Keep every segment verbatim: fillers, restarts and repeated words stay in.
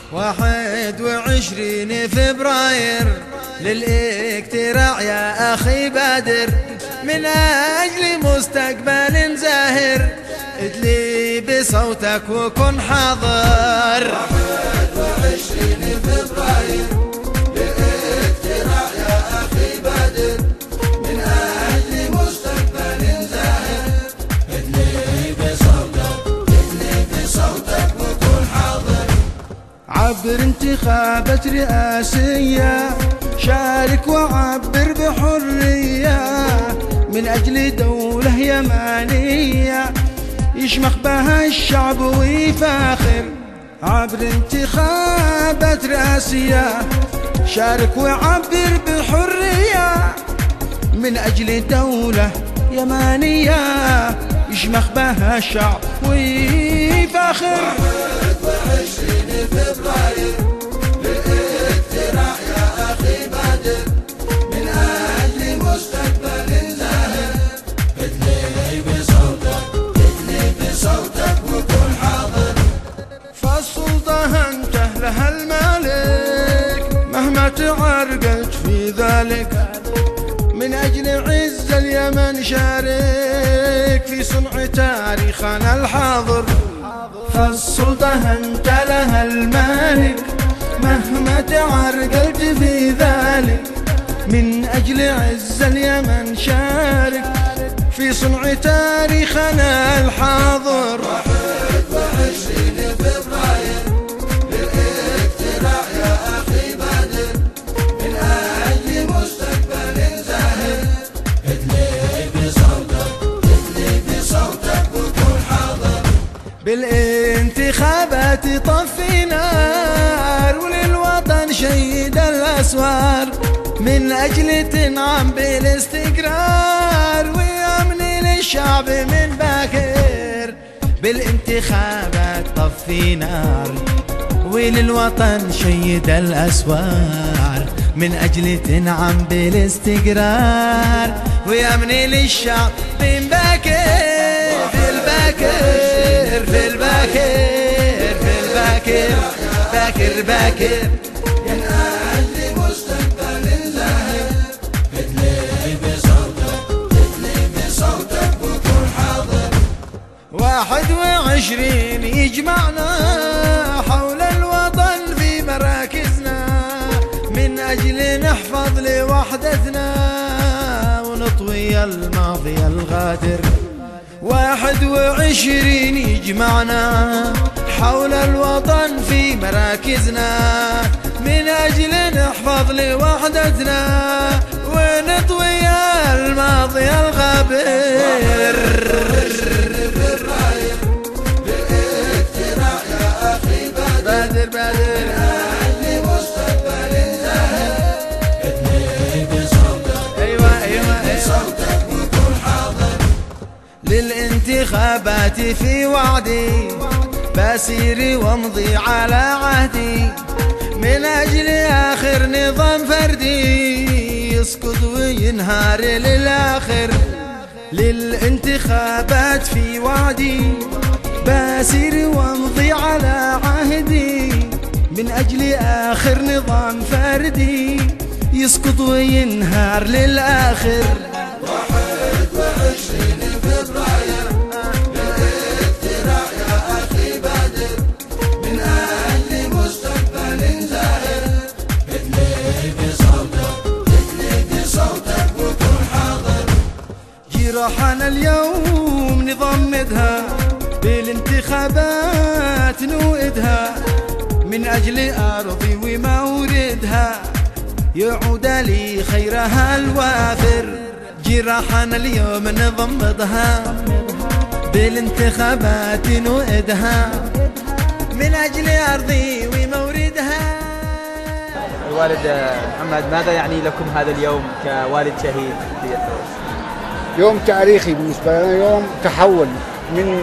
واحد وعشرين فبراير للاقتراع يا أخي بادر، من أجل مستقبل زاهر ادلي بصوتك وكن حاضر. واحد وعشرين فبراير للاقتراع يا أخي بادر، من أجل مستقبل زاهر ادلي بصوتك ادلي بصوتك وكن حاضر. عبر انتخابات رئاسية، شارك وعبر بحرية، من أجل دولة يمانية يشمخ بها الشعب ويفاخر. عبر انتخابات رئاسية، شارك وعبر بحرية، من أجل دولة يمانية يشمخ بها الشعب ويفاخر. واحد وعشرين فبراير للاقتراع يا أخي بادر، من أجل مستقبل زاهر ادلي بصوتك ادلي بصوتك وكن حاضر. فالسلطة انت لها المالك، مهما تعرقلت في ذلك، من أجل عز اليمن شارك في صنع تاريخنا الحاضر. فالسلطة انت لها المالك، مهما تعرقلت في ذلك، من أجل عز اليمن شارك في صنع تاريخنا الحاضر. واحد وعشرين فبراير للاقتراع يا أخي بادر، من أجل مستقبل زاهر ادلي بصوتك ادلي بصوتك وكن حاضر. بالانتخابات طفي نار، وللوطن شيد الأسوار، من أجل تنعم بالاستقرار وأمن للشعب من باكر. بالانتخابات طفي نار، وللوطن شيد الأسوار، من أجل تنعم بالاستقرار وأمن للشعب من باكر. في الباكر في الباكر في الباكر باكر باكر، من أجل مستقبل زاهر ادلي بصوتك ادلي بصوتك وكن حاضر. واحد وعشرين يجمعنا حول الوطن في مراكزنا، من أجل نحفظ لوحدتنا ونطوي الماضي الغادر. واحد وعشرين يجمعنا حول الوطن في مراكزنا، من أجل نحفظ لوحدتنا ونطوي الماضي الغابر. للاقتراع يا أخي بادر بادر أجل مستقبل زاهر ادلي بصوتك أيوة أيوة أيوة. بصوتك وكن حاضر. للانتخابات في وعدي بسير وامضي على عهدي، من أجل آخر نظام فردي يسقط وينهار للآخر. للانتخابات في وعدي بسير وامضي على عهدي، من أجل آخر نظام فردي يسقط وينهار للآخر. واحد وعشرين فبراير للاقتراع يا أخي بادر، من أجل مستقبل زاهر ادلي بصوتك ادلي بصوتك وكن حاضر. جراحنا اليوم نضمدها، بالانتخابات نوئدها، من أجل أرضي وموردها يعود لي خيرها الوافر. جراحنا اليوم نضمدها، بالانتخابات نوئدها، من أجل أرضي وموردها. الوالد محمد، ماذا يعني لكم هذا اليوم كوالد شهيد في الثورة؟ يوم تاريخي بالنسبة لنا، يوم تحول من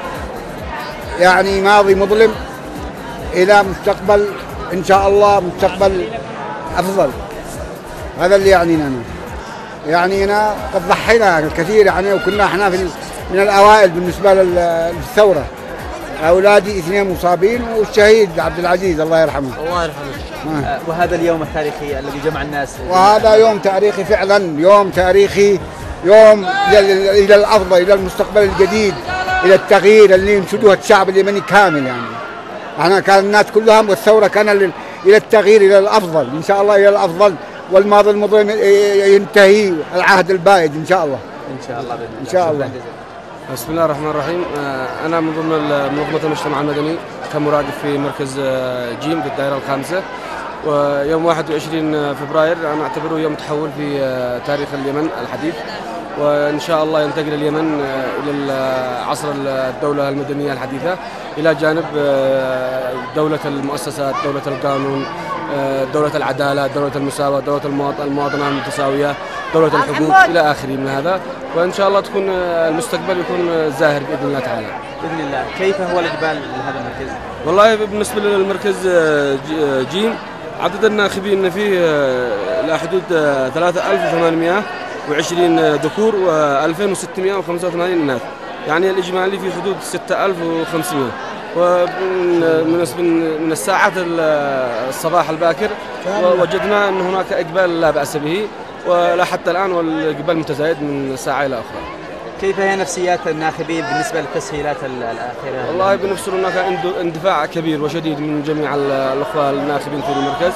يعني ماضي مظلم إلى مستقبل إن شاء الله مستقبل أفضل. هذا اللي يعني لنا، يعني هنا قد ضحينا الكثير يعني، وكنا احنا في من الأوائل بالنسبة للثورة. أولادي اثنين مصابين والشهيد عبد العزيز الله يرحمه. الله يرحمه. آه. وهذا اليوم التاريخي الذي جمع الناس. وهذا يوم تاريخي فعلا، يوم تاريخي، يوم إلى الأفضل، إلى المستقبل الجديد، إلى التغيير اللي ينشدوه الشعب اليمني كامل. يعني احنا كان الناس كلها والثورة كان إلى التغيير إلى الأفضل إن شاء الله، إلى الأفضل، والماضي المظلم ينتهي، العهد البائد إن شاء الله. إن شاء الله بإذن الله. إن شاء الله. بسم الله الرحمن الرحيم. أنا من ضمن منظمة المجتمع المدني كمراقب في مركز جيم في الدائرة الخامسة. ويوم واحد وعشرين فبراير أنا أعتبره يوم تحول في تاريخ اليمن الحديث، وإن شاء الله ينتقل اليمن إلى عصر الدولة المدنية الحديثة إلى جانب دولة المؤسسات، دولة القانون، دولة العدالة، دولة المساواة، دولة المواطنة المتساوية، دولة الحقوق إلى آخره من هذا. وإن شاء الله تكون المستقبل يكون زاهر بإذن الله تعالى. بإذن الله. كيف هو الإقبال لهذا المركز؟ والله بالنسبة للمركز جيم عدد الناخبين فيه إلى حدود ثلاثة آلاف وثمانمئة وعشرين ذكور وألفين وستمئة وخمسة وثمانين إناث، يعني الإجمالي في حدود ستة آلاف وخمسمئة. ومن من الساعات الصباح الباكر وجدنا أن هناك إقبال لا بأس به، ولا حتى الآن والإقبال متزايد من ساعة إلى أخرى. كيف هي نفسيات الناخبين بالنسبة للتسهيلات الأخيرة؟ والله بالنسبة هناك اندفاع كبير وشديد من جميع الأخوة الناخبين في المركز،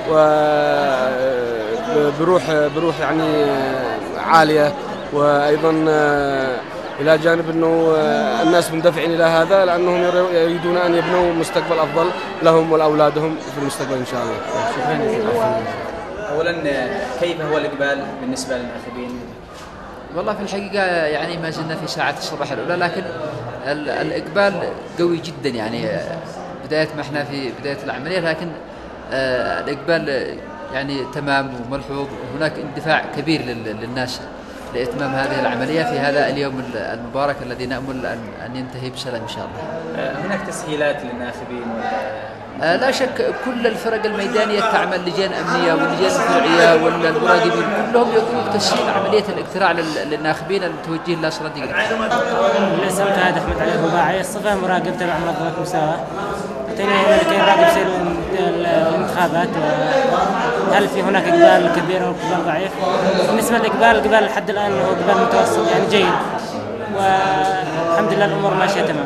وبروح بروح يعني عالية، وأيضا إلى جانب أنه الناس مندفعين إلى هذا لأنهم يريدون أن يبنوا مستقبل أفضل لهم ولأولادهم في المستقبل إن شاء الله. شكرا جزيلا. أولا كيف هو الإقبال بالنسبة للناخبين؟ والله في الحقيقة يعني ما زلنا في ساعات الصباح الأولى، لكن الإقبال قوي جدا، يعني بداية ما احنا في بداية العملية، لكن الإقبال يعني تمام وملحوظ، وهناك اندفاع كبير للناس لإتمام هذه العملية في هذا اليوم المبارك الذي نأمل أن ينتهي بسلام إن شاء الله. هناك تسهيلات للناخبين ولا؟ لا شك كل الفرق الميدانية تعمل، لجان أمنية واللجان الفرعية والمراقبين كلهم يقوموا بتسهيل عملية الاقتراع للناخبين المتوجهين إلى صلاة الجمعة. اسمي هذا أحمد علي الرباعي، الصفة مراقب تبع منظمة مساواة. أتينا هنا لكي نراقب سير الانتخابات، هل في هناك إقبال كبير أو إقبال ضعيف؟ بالنسبة للإقبال، الإقبال لحد الآن هو إقبال متوسط يعني جيد، والحمد لله الأمور ماشية تمام.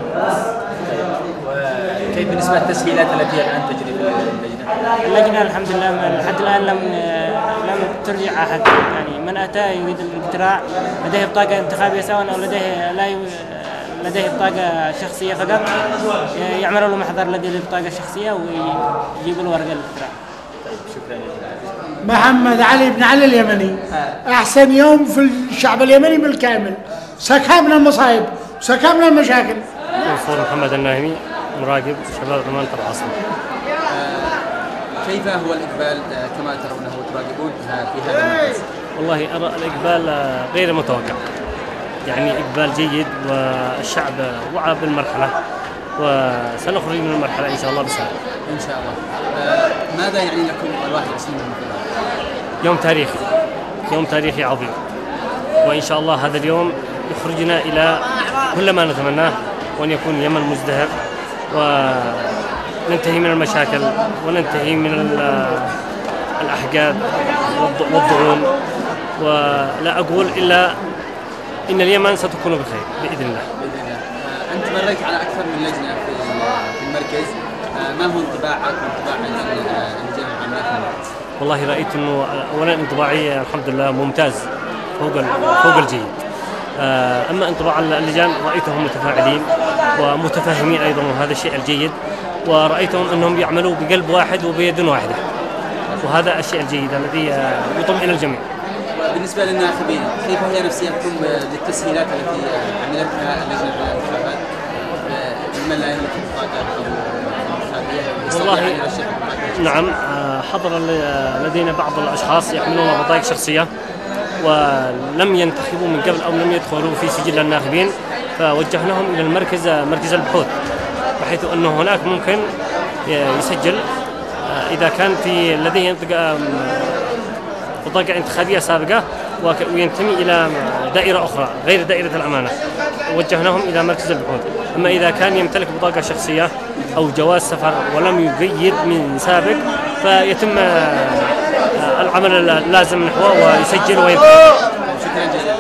كيف بالنسبة للتسهيلات التي الآن تجري في اللجنة؟ اللجنة الحمد لله لحد الآن لم لم ترجع أحد، يعني من أتى يريد الاقتراع لديه بطاقة انتخابية سواء أو لديه لا ي... لديه بطاقة شخصية فقط، يعملوا له محضر لديه البطاقة الشخصية ويجيبوا له ورقة الاقتراع. طيب شكرا. محمد علي بن علي اليمني. أحسن يوم في الشعب اليمني بالكامل، سكبنا المصايب سكبنا المشاكل. منصور محمد الناهمي، مراقب شباب عمان تبع عاصمة. كيف هو الإقبال كما ترونه وتراقبون في هذا المركز؟ والله أرى الإقبال غير متوقع، يعني إقبال جيد، والشعب وعى بالمرحلة، وسنخرج من المرحلة إن شاء الله بسلام. إن شاء الله. ماذا يعني لكم الواحد وعشرين من فبراير؟ يوم تاريخي، يوم تاريخي عظيم، وإن شاء الله هذا اليوم يخرجنا إلى كل ما نتمناه، وأن يكون اليمن مزدهر، وننتهي من المشاكل، وننتهي من الأحقاد والضغون، ولا أقول إلا إن اليمن ستكون بخير بإذن الله. بإذن الله. أنت مريت على أكثر من لجنة في المركز، ما هو انطباعك وانطباع اللجان العامة في المركز؟ والله رأيت أنه أولا انطباعي الحمد لله ممتاز فوق فوق الجيد. أما انطباع اللجان رأيتهم متفاعلين ومتفاهمين أيضا، وهذا الشيء الجيد، ورأيتهم أنهم يعملوا بقلب واحد وبيد واحدة، وهذا الشيء الجيد الذي يطمئن الجميع. بالنسبة للناخبين، كيف هي نفسيتكم للتسهيلات التي عملتها اللجنة في الانتخابات لمن لا يملك بطاقة والله نعم، حضر لدينا بعض الأشخاص يحملون بطاقة شخصية ولم ينتخبوا من قبل أو لم يدخلوا في سجل الناخبين، فوجهناهم إلى المركز مركز البحوث، بحيث أنه هناك ممكن يسجل إذا كان في لديه بطاقة انتخابية سابقة وينتمي إلى دائرة أخرى غير دائرة الأمانة وجهناهم إلى مركز البحوث. أما إذا كان يمتلك بطاقة شخصية أو جواز سفر ولم يقيد من سابق فيتم العمل اللازم نحوه ويسجل ويبقى. شكرا جزيلا.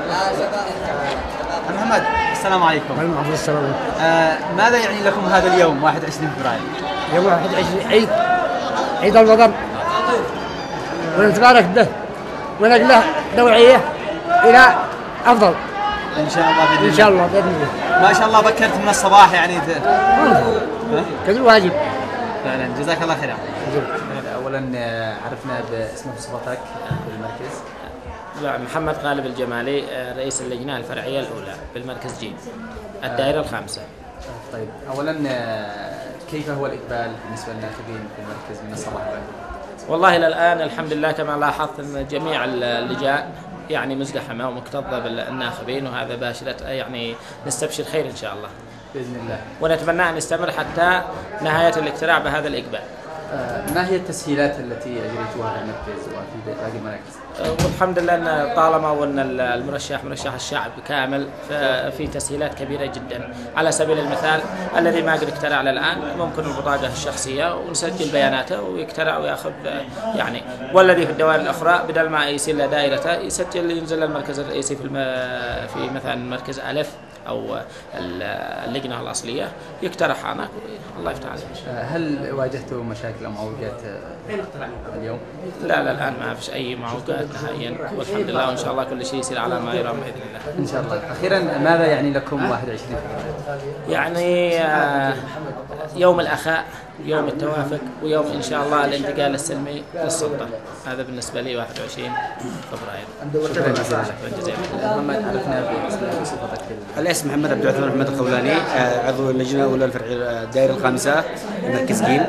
محمد السلام عليكم. وعليكم السلام. آه ماذا يعني لكم هذا اليوم واحد وعشرين فبراير؟ يوم واحد وعشرين عيد عيد الوطن ونتبارك به ونقله نوعية إلى أفضل إن شاء الله بإذن الله. إن شاء الله بإذن الله. ما شاء الله بكرت من الصباح يعني كذا واجب. فعلا جزاك الله خير. أولا عرفنا باسمك وصفتك في المركز. محمد غالب الجمالي رئيس اللجنة الفرعية الأولى بالمركز جيم الدائرة الخامسة. طيب أولا كيف هو الإقبال بالنسبة للناخبين في المركز من الصباح بعد؟ والله إلى الآن الحمد لله كما لاحظت أن جميع اللجان يعني مزدحمة ومكتظة بالناخبين وهذا باشرة يعني نستبشر خير إن شاء الله بإذن الله. ونتمنى أن يستمر حتى نهاية الاقتراع بهذا الإقبال. ما هي التسهيلات التي أجريتوها للمركز وفي باقي المراكز؟ والحمد لله أن طالما وأن المرشح مرشح الشعب كامل ففي تسهيلات كبيرة جدا. على سبيل المثال الذي ما قد اقترع الآن ممكن البطاقة الشخصية ونسجل بياناته ويقترع ويأخذ يعني، والذي في الدوائر الأخرى بدل ما يصير له دائرته يسجل ينزل المركز الرئيسي في في مثلا مركز ألف أو اللجنة الأصلية يقترح عنك الله يفتح عليك. هل واجهتوا مشاكل أو معوقات اليوم؟ لا لا الآن ما فيش أي معوقات نهائيا والحمد لله وإن شاء الله كل شيء يصير على ما يرام بإذن الله. إن شاء الله. أخيرا ماذا يعني لكم واحد وعشرين فبراير؟ يعني يوم الأخاء يوم التوافق ويوم إن شاء الله الانتقال السلمي للسلطة. هذا بالنسبة لي واحد وعشرين فبراير. شكرا جزيلا. محمد عرفنا باسمك وصفتك. الاسم محمد عبد العزيز محمد القولاني عضو اللجنة الأولى الفرعية الدائرة الخامسة مركز جيل.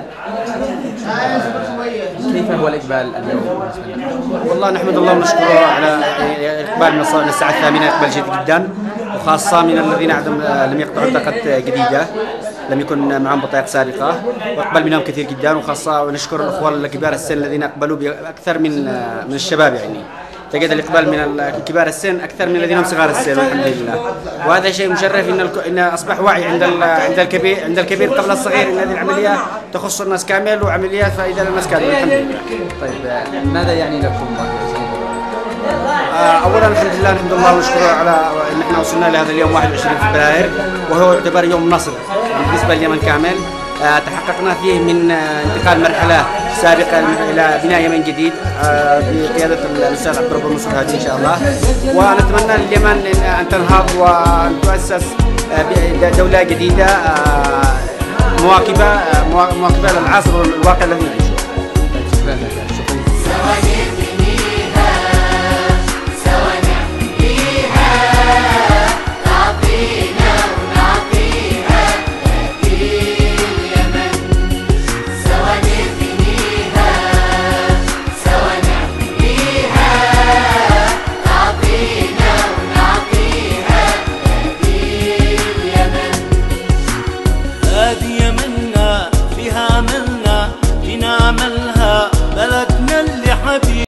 كيف هو الإقبال اليوم؟ والله نحمد الله ونشكره على إقبال من الساعة الثامنة إقبال جيد جدا وخاصة من الذين عدم لم يقطعوا بطاقة جديدة لم يكن معهم بطاقة سابقة وإقبال منهم كثير جدا وخاصة ونشكر الأخوة الكبار السن الذين أقبلوا بأكثر من من الشباب يعني. تجد الإقبال من كبار السن أكثر من الذين هم صغار السن والحمد لله. وهذا شيء مشرف إن إن أصبح وعي عند عند الكبير عند الكبير قبل الصغير إن هذه العملية تخص الناس كامل وعمليات فائدة للناس كامل الحمد لله. طيب ماذا يعني لكم أولا الحمد لله نحمد الله ونشكره على أن احنا وصلنا لهذا اليوم واحد وعشرين فبراير وهو يعتبر يوم نصر بالنسبة لليمن كامل. تحققنا فيه من انتقال مرحلة سابقة إلى بناء يمن جديد بقيادة الأستاذ عبد الرب المنصور هادي إن شاء الله. ونتمنى لليمن أن تنهض وأن تؤسس دولة جديدة مواكبة مواكبة للعصر والواقع الذي نعيشه.